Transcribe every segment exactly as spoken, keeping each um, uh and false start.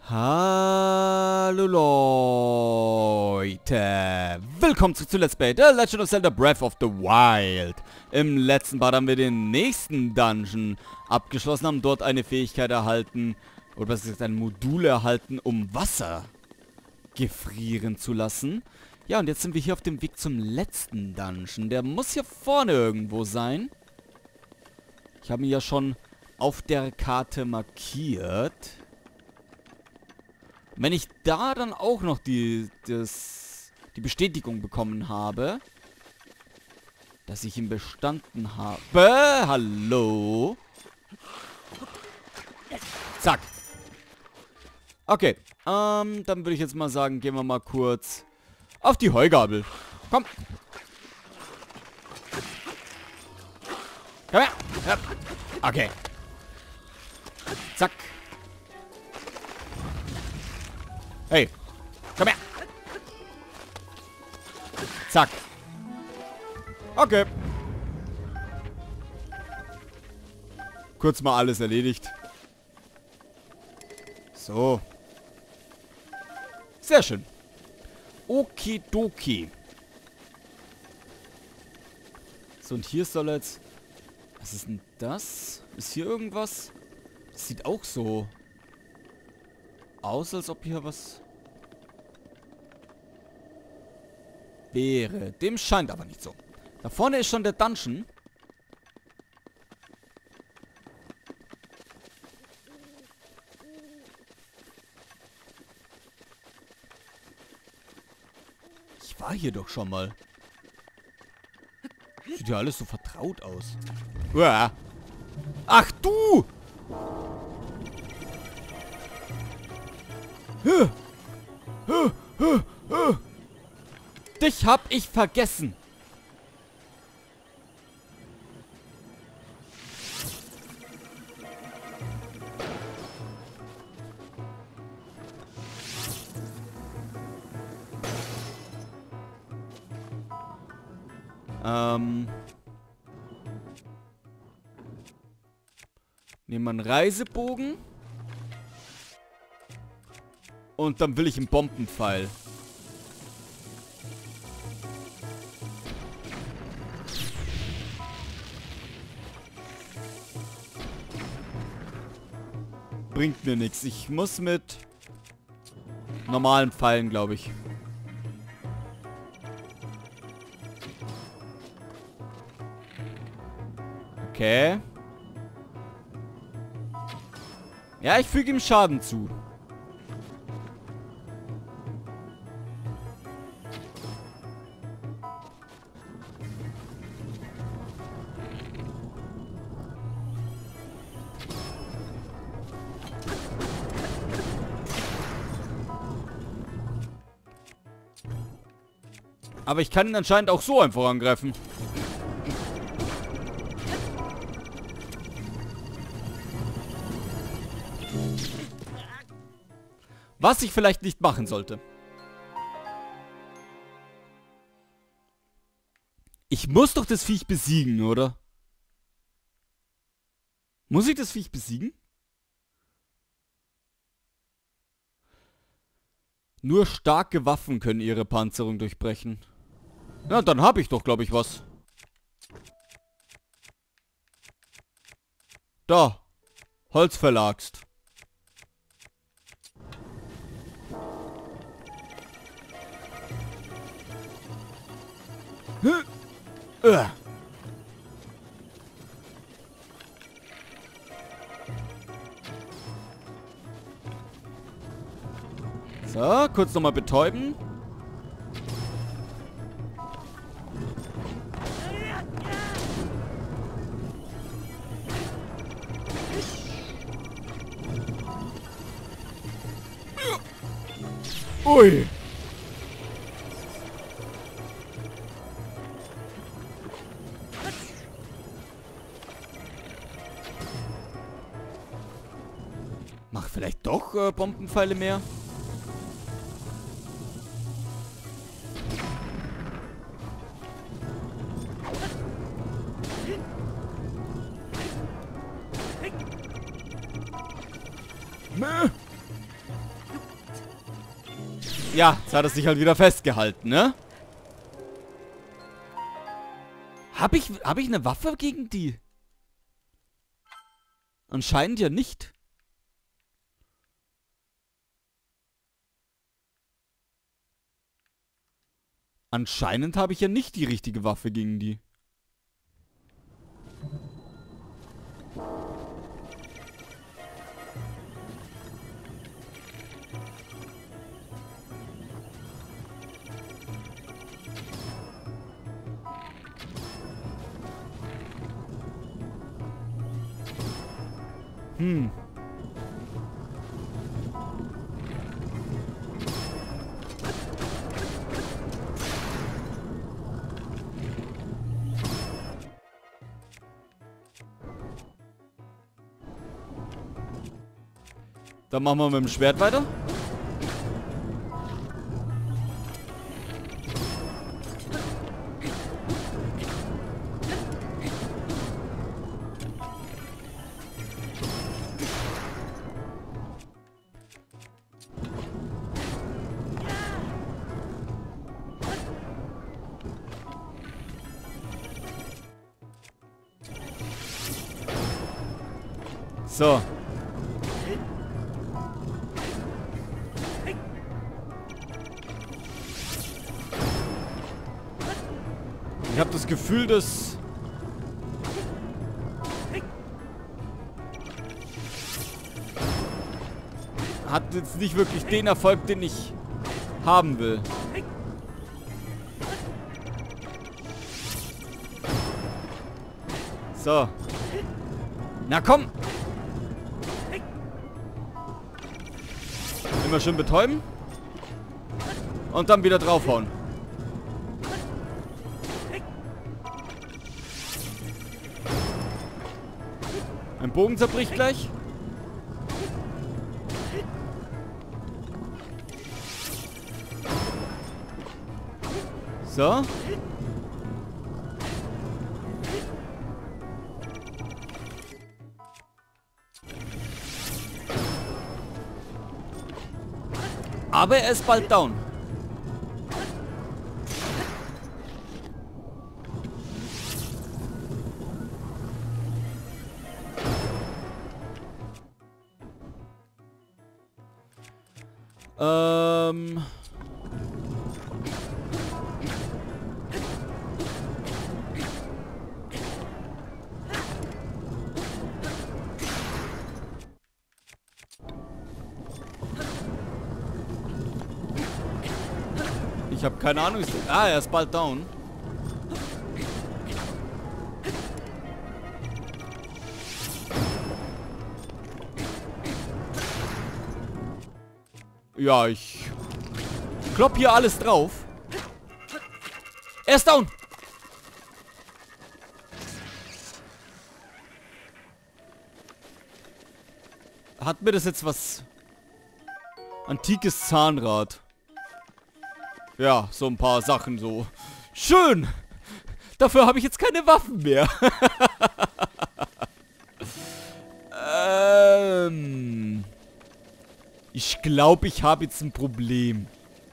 Hallo Leute, willkommen zurück zu Let's Play The Legend of Zelda Breath of the Wild. Im letzten Part haben wir den nächsten Dungeon abgeschlossen, haben dort eine Fähigkeit erhalten, oder was ist ein Modul erhalten, um Wasser gefrieren zu lassen. Ja, und jetzt sind wir hier auf dem Weg zum letzten Dungeon. Der muss hier vorne irgendwo sein. Ich habe ihn ja schon auf der Karte markiert. Wenn ich da dann auch noch die, das, die Bestätigung bekommen habe, dass ich ihn bestanden habe. Hallo? Zack. Okay. Ähm, dann würde ich jetzt mal sagen, gehen wir mal kurz auf die Heugabel. Komm. Komm her. Ja. Okay. Zack. Hey, komm her. Zack. Okay. Kurz mal alles erledigt. So. Sehr schön. Okidoki. So, und hier soll jetzt... Was ist denn das? Ist hier irgendwas? Das sieht auch so aus, als ob hier was wäre. Dem scheint aber nicht so. Da vorne ist schon der Dungeon. Ich war hier doch schon mal. Sieht ja alles so vertraut aus. Uah. Ach du! Dich hab ich vergessen. Ähm. Nehmen wir einen Reisebogen. Und dann will ich einen Bombenpfeil. Bringt mir nichts. Ich muss mit normalen Pfeilen, glaube ich. Okay. Ja, ich füge ihm Schaden zu. Aber ich kann ihn anscheinend auch so einfach angreifen. Was ich vielleicht nicht machen sollte. Ich muss doch das Viech besiegen, oder? Muss ich das Viech besiegen? Nur starke Waffen können ihre Panzerung durchbrechen. Ja, dann habe ich doch, glaube ich, was. Da. Holzverlagst. Äh. So, kurz nochmal betäuben. Ui. Mach vielleicht doch äh, Bombenpfeile mehr. Ja, jetzt hat er sich halt wieder festgehalten, ne? Hab ich, hab ich eine Waffe gegen die? Anscheinend ja nicht. Anscheinend habe ich ja nicht die richtige Waffe gegen die. Hm. Dann machen wir mit dem Schwert weiter. So. Ich habe das Gefühl, dass... hat jetzt nicht wirklich den Erfolg, den ich haben will. So. Na komm! Immer schön betäuben. Und dann wieder draufhauen. Mein Bogen zerbricht gleich. So. Aber er ist bald down. Ähm... Ich habe keine Ahnung. Ah, er ist bald down. Ja, ich klopp hier alles drauf. Er ist down. Hat mir das jetzt was... Antikes Zahnrad. Ja, so ein paar Sachen so. Schön! Dafür habe ich jetzt keine Waffen mehr. ähm... Ich glaube, ich habe jetzt ein Problem.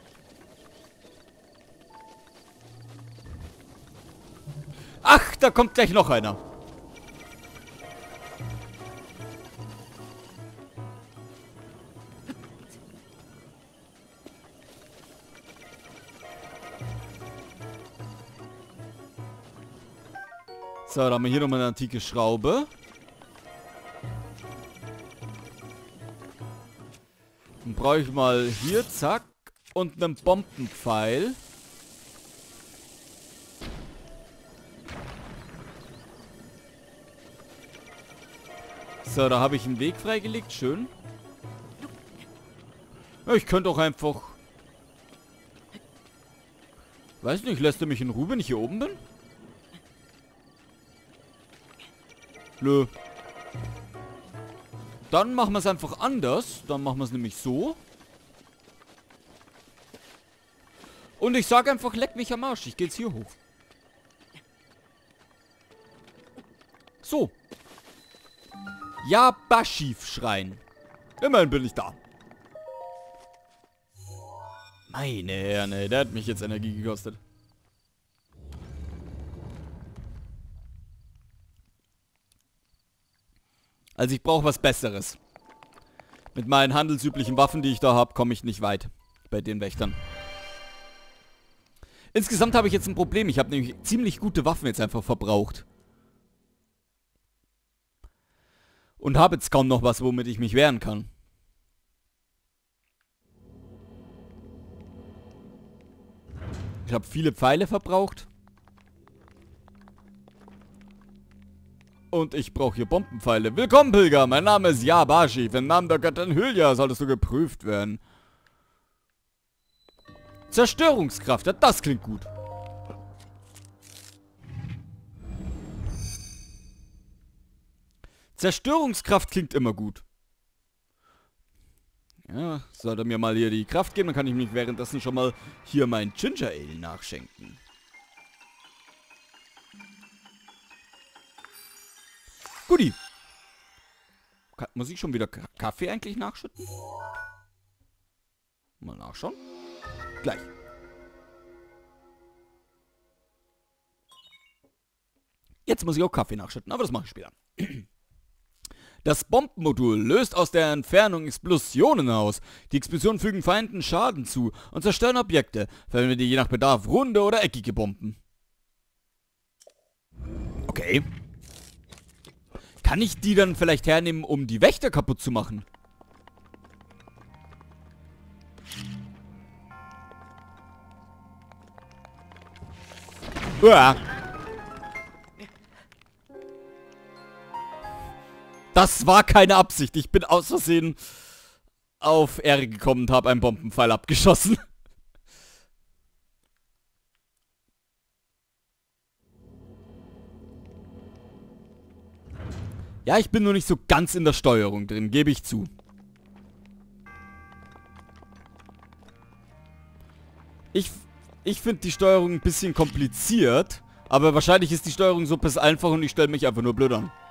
Ach, da kommt gleich noch einer. So, dann haben wir hier nochmal eine antike Schraube. Dann brauche ich mal hier, zack, und einen Bombenpfeil. So, da habe ich einen Weg freigelegt, schön. Ja, ich könnte auch einfach... Weiß nicht, lässt er mich in Ruhe, wenn ich hier oben bin? Nö. Dann machen wir es einfach anders. Dann machen wir es nämlich so. Und ich sage einfach, leck mich am Arsch. Ich gehe jetzt hier hoch. So. Ja, Bashif schreien. Immerhin bin ich da. Meine Herne, der hat mich jetzt Energie gekostet. Also ich brauche was Besseres. Mit meinen handelsüblichen Waffen, die ich da habe, komme ich nicht weit. Bei den Wächtern. Insgesamt habe ich jetzt ein Problem. Ich habe nämlich ziemlich gute Waffen jetzt einfach verbraucht. Und habe jetzt kaum noch was, womit ich mich wehren kann. Ich habe viele Pfeile verbraucht. Und ich brauche hier Bombenpfeile. Willkommen, Pilger. Mein Name ist Yabashi. Im Namen der Göttin Hylia solltest du geprüft werden. Zerstörungskraft. Ja, das klingt gut. Zerstörungskraft klingt immer gut. Ja, sollte mir mal hier die Kraft geben, dann kann ich mich währenddessen schon mal hier mein Ginger Ale nachschenken. Guti. Muss ich schon wieder K Kaffee eigentlich nachschütten? Mal nachschauen. Gleich. Jetzt muss ich auch Kaffee nachschütten, aber das mache ich später. Das Bombenmodul löst aus der Entfernung Explosionen aus. Die Explosionen fügen Feinden Schaden zu und zerstören Objekte, verwendet je nach Bedarf runde oder eckige Bomben. Okay. Kann ich die dann vielleicht hernehmen, um die Wächter kaputt zu machen? Uah. Das war keine Absicht. Ich bin aus Versehen auf R gekommen und habe einen Bombenpfeil abgeschossen. Ja, ich bin nur nicht so ganz in der Steuerung drin, gebe ich zu. Ich, ich finde die Steuerung ein bisschen kompliziert, aber wahrscheinlich ist die Steuerung so bis einfach und ich stelle mich einfach nur blöd an.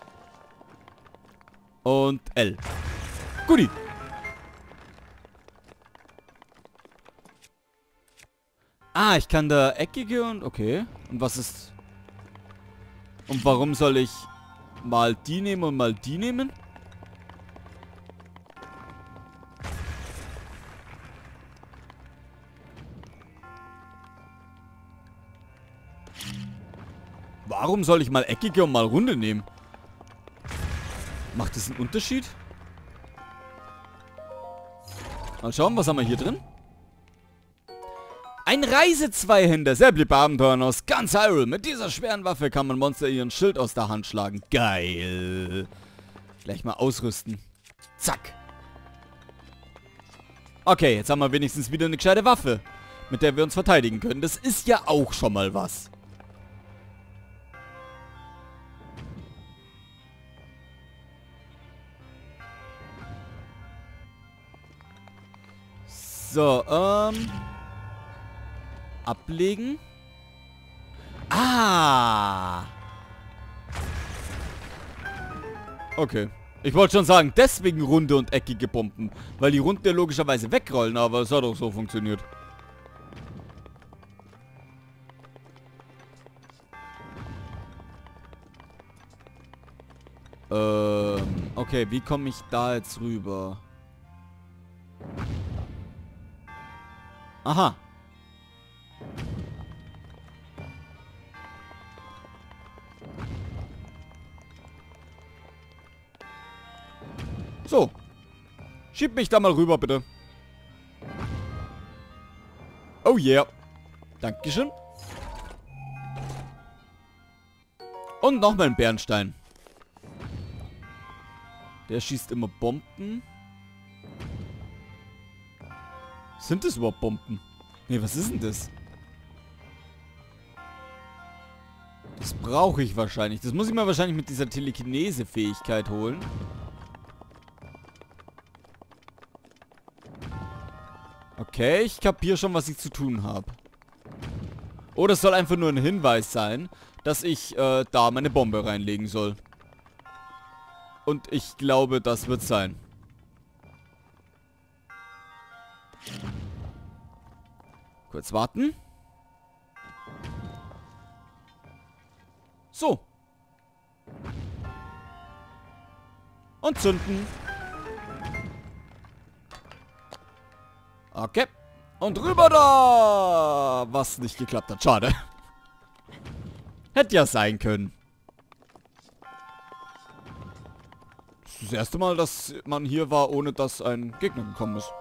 Und L. Guti. Ah, ich kann da eckige und... Okay. Und was ist... Und warum soll ich mal die nehmen und mal die nehmen? Warum soll ich mal eckige und mal runde nehmen? Macht das einen Unterschied? Mal schauen, was haben wir hier drin? Ein Reise-Zweihänder. Sehr beliebte Abenteuer aus ganz Hyrule. Mit dieser schweren Waffe kann man Monster ihren Schild aus der Hand schlagen. Geil. Gleich mal ausrüsten. Zack. Okay, jetzt haben wir wenigstens wieder eine gescheite Waffe, mit der wir uns verteidigen können. Das ist ja auch schon mal was. So, ähm... ablegen. Ah! Okay. Ich wollte schon sagen, deswegen runde und eckige Bomben. Weil die runden ja logischerweise wegrollen, aber es hat auch so funktioniert. Ähm, okay, wie komme ich da jetzt rüber? Aha. So. Schieb mich da mal rüber, bitte. Oh yeah. Dankeschön. Und nochmal ein Bernstein. Der schießt immer Bomben. Sind das überhaupt Bomben? Nee, was ist denn das? Das brauche ich wahrscheinlich. Das muss ich mir wahrscheinlich mit dieser Telekinese-Fähigkeit holen. Okay, ich kapiere schon, was ich zu tun habe. Oder es soll einfach nur ein Hinweis sein, dass ich äh, da meine Bombe reinlegen soll. Und ich glaube, das wird sein. Kurz warten. So. Und zünden. Okay. Und rüber da! Was nicht geklappt hat. Schade. Hätte ja sein können. Das ist das erste Mal, dass man hier war, ohne dass ein Gegner gekommen ist.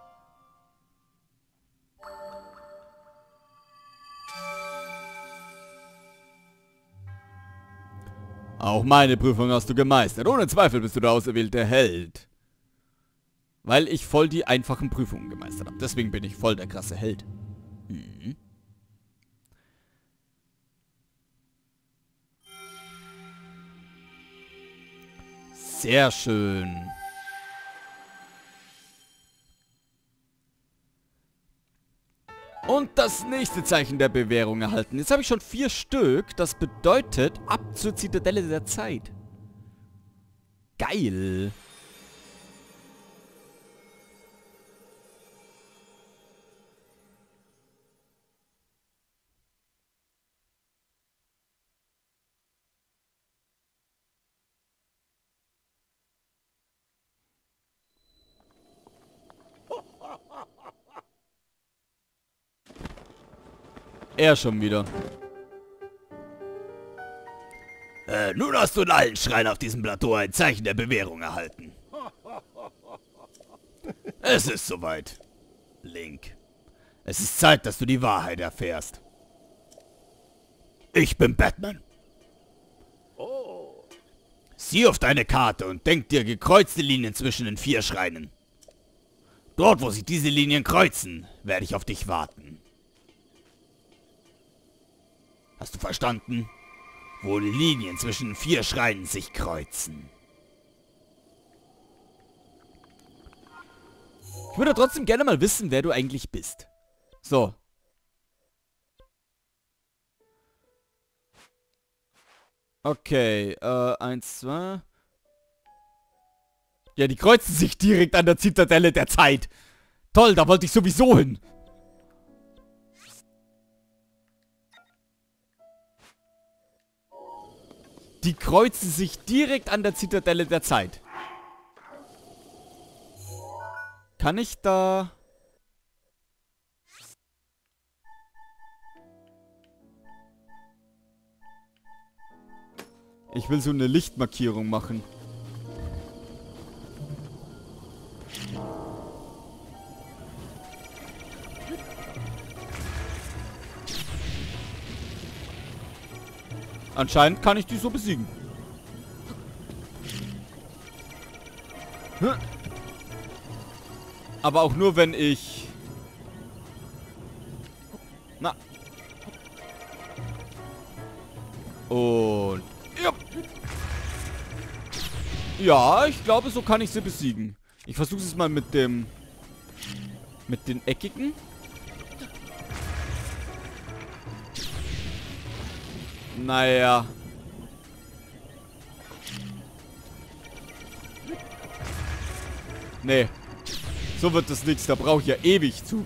Auch meine Prüfung hast du gemeistert. Ohne Zweifel bist du der auserwählte Held. Weil ich voll die einfachen Prüfungen gemeistert habe. Deswegen bin ich voll der krasse Held. Mhm. Sehr schön. Und das nächste Zeichen der Bewährung erhalten. Jetzt habe ich schon vier Stück. Das bedeutet, ab zur Zitadelle der Zeit. Geil. Er schon wieder. Äh, nun hast du in allen Schreien auf diesem Plateau ein Zeichen der Bewährung erhalten. Es ist soweit, Link. Es ist Zeit, dass du die Wahrheit erfährst. Ich bin Batman. Sieh auf deine Karte und denk dir gekreuzte Linien zwischen den vier Schreinen. Dort, wo sich diese Linien kreuzen, werde ich auf dich warten. Hast du verstanden? Wo die Linien zwischen vier Schreinen sich kreuzen. Ich würde trotzdem gerne mal wissen, wer du eigentlich bist. So. Okay, äh, eins, zwei. Ja, die kreuzen sich direkt an der Zitadelle der Zeit. Toll, da wollte ich sowieso hin. Die kreuzen sich direkt an der Zitadelle der Zeit. Kann ich da... Ich will so eine Lichtmarkierung machen. Anscheinend kann ich die so besiegen. Aber auch nur, wenn ich... Na. Und... Ja, ja, ich glaube, so kann ich sie besiegen. Ich versuche es mal mit dem... Mit den eckigen. Naja. Nee. So wird das nichts. Da brauche ich ja ewig zu.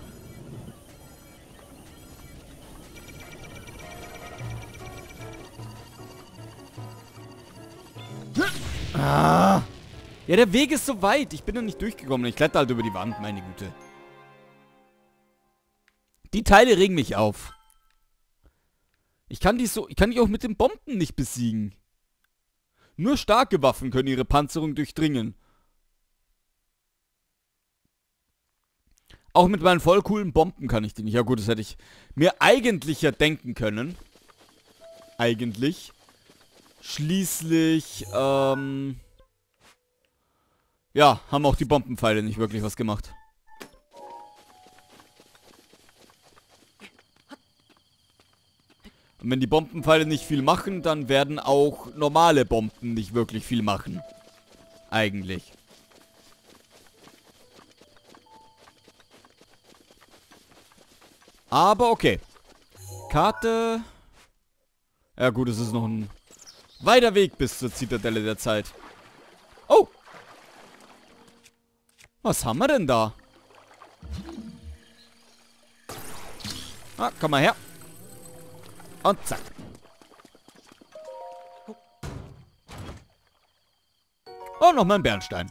Ah. Ja, der Weg ist so weit. Ich bin noch nicht durchgekommen. Ich kletter halt über die Wand, meine Güte. Die Teile regen mich auf. Ich kann die so, ich kann die auch mit den Bomben nicht besiegen. Nur starke Waffen können ihre Panzerung durchdringen. Auch mit meinen voll coolen Bomben kann ich die nicht. Ja gut, das hätte ich mir eigentlich ja denken können. Eigentlich. Schließlich, ähm... ja, haben auch die Bombenpfeile nicht wirklich was gemacht. Und wenn die Bombenpfeile nicht viel machen, dann werden auch normale Bomben nicht wirklich viel machen. Eigentlich. Aber okay. Karte. Ja gut, es ist noch ein weiter Weg bis zur Zitadelle der Zeit. Oh! Was haben wir denn da? Ah, komm mal her. Und zack. Oh, nochmal ein Bernstein.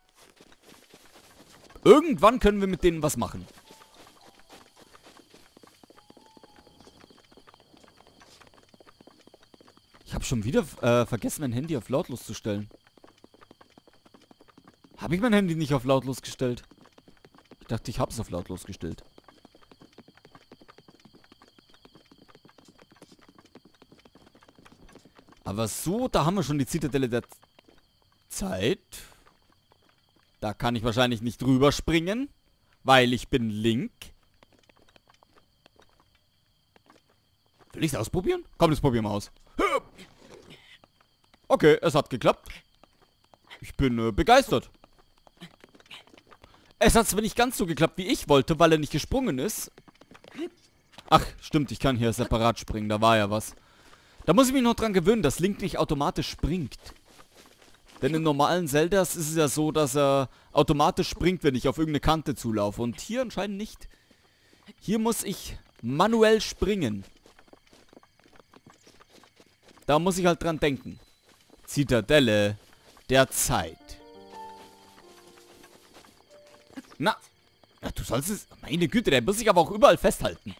Irgendwann können wir mit denen was machen. Ich habe schon wieder äh, vergessen, mein Handy auf lautlos zu stellen. Habe ich mein Handy nicht auf lautlos gestellt? Ich dachte, ich habe es auf lautlos gestellt. Aber so, da haben wir schon die Zitadelle der Zeit. Da kann ich wahrscheinlich nicht drüber springen, weil ich bin Link. Will ich es ausprobieren? Komm, das probieren wir aus. Okay, es hat geklappt. Ich bin äh, begeistert. Es hat zwar nicht ganz so geklappt, wie ich wollte, weil er nicht gesprungen ist. Ach, stimmt, ich kann hier separat springen. Da war ja was. Da muss ich mich noch dran gewöhnen, dass Link nicht automatisch springt. Denn in normalen Zeldas ist es ja so, dass er automatisch springt, wenn ich auf irgendeine Kante zulaufe. Und hier anscheinend nicht. Hier muss ich manuell springen. Da muss ich halt dran denken. Zitadelle der Zeit. Na, na, du sollst es... Meine Güte, der muss sich aber auch überall festhalten.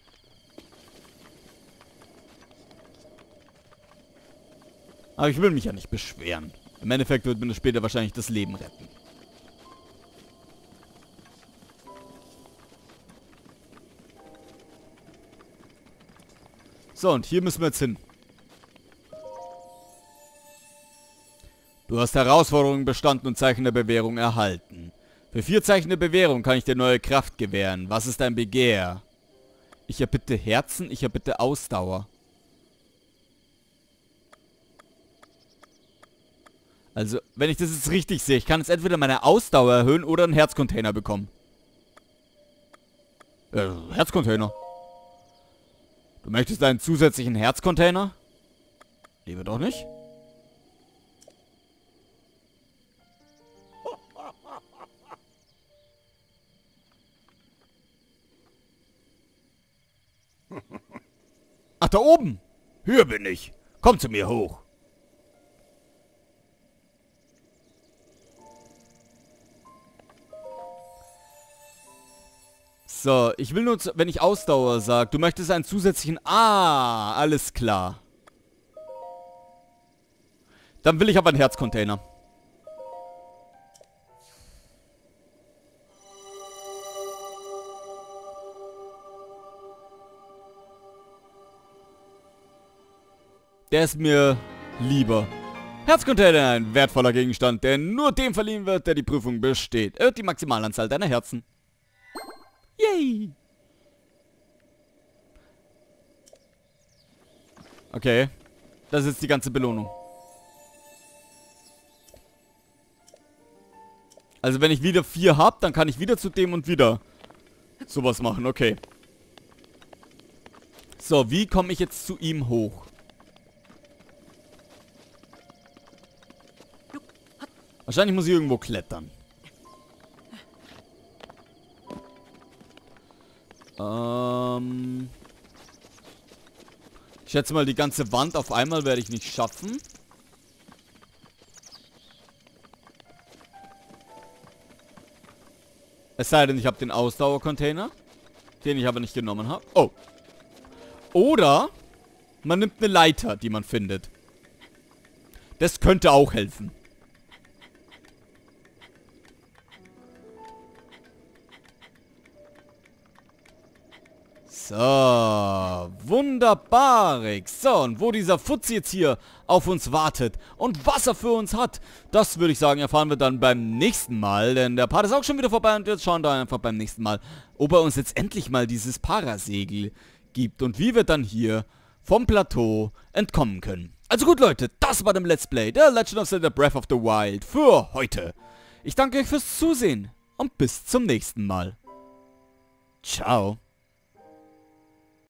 Aber ich will mich ja nicht beschweren. Im Endeffekt wird mir das später wahrscheinlich das Leben retten. So, und hier müssen wir jetzt hin. Du hast Herausforderungen bestanden und Zeichen der Bewährung erhalten. Für vier Zeichen der Bewährung kann ich dir neue Kraft gewähren. Was ist dein Begehr? Ich erbitte Herzen, ich erbitte Ausdauer. Also, wenn ich das jetzt richtig sehe, ich kann jetzt entweder meine Ausdauer erhöhen oder einen Herzcontainer bekommen. Äh, Herzcontainer. Du möchtest einen zusätzlichen Herzcontainer? Lieber doch nicht. Ach, da oben. Hier bin ich. Komm zu mir hoch. So, ich will nur, wenn ich Ausdauer sage, du möchtest einen zusätzlichen... Ah, alles klar. Dann will ich aber einen Herzcontainer. Der ist mir lieber. Herzcontainer, ein wertvoller Gegenstand, der nur dem verliehen wird, der die Prüfung besteht. Erhöht die Maximalanzahl deiner Herzen. Yay! Okay. Das ist die ganze Belohnung. Also wenn ich wieder vier habe, dann kann ich wieder zu dem und wieder sowas machen. Okay. So, wie komme ich jetzt zu ihm hoch? Wahrscheinlich muss ich irgendwo klettern. Ähm... Ich schätze mal, die ganze Wand auf einmal werde ich nicht schaffen. Es sei denn, ich habe den Ausdauercontainer, den ich aber nicht genommen habe. Oh. Oder man nimmt eine Leiter, die man findet. Das könnte auch helfen. So, wunderbarig. So, und wo dieser Fuzzi jetzt hier auf uns wartet und was er für uns hat, das würde ich sagen, erfahren wir dann beim nächsten Mal. Denn der Part ist auch schon wieder vorbei und jetzt schauen wir einfach beim nächsten Mal, ob er uns jetzt endlich mal dieses Parasegel gibt und wie wir dann hier vom Plateau entkommen können. Also gut, Leute, das war dem Let's Play der Legend of Zelda Breath of the Wild für heute. Ich danke euch fürs Zusehen und bis zum nächsten Mal. Ciao.